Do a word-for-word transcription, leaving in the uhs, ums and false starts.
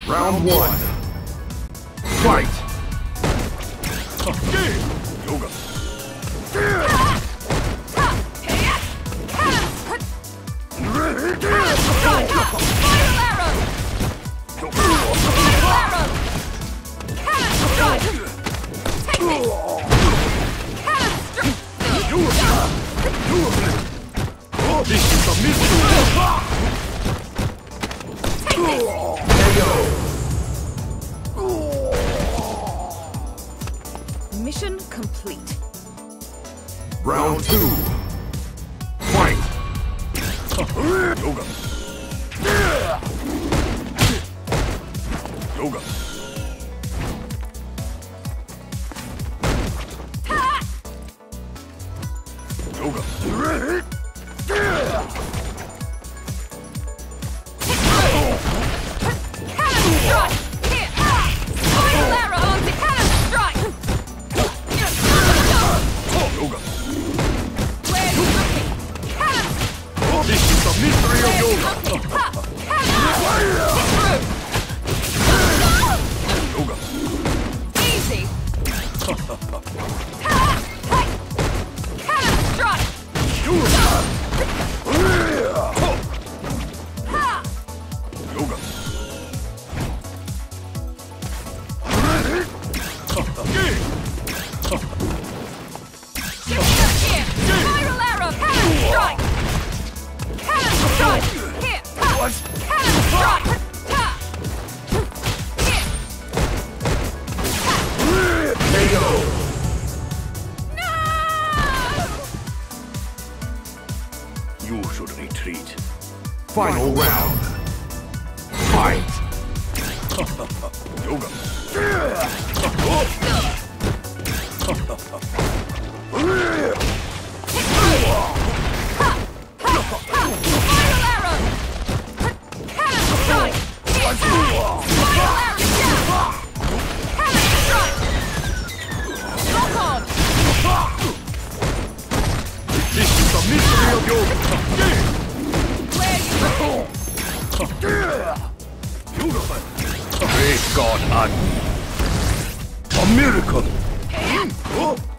Round one. Fight! Yoga. This is a mystery! Mission complete. Round two. Fight! Yoga. Yoga. Yoga. This is the mystery of yoga. Yoga. Easy. You should retreat. Final round. Fight! Yoga. This is the mystery of yoga. Great God, a, a miracle!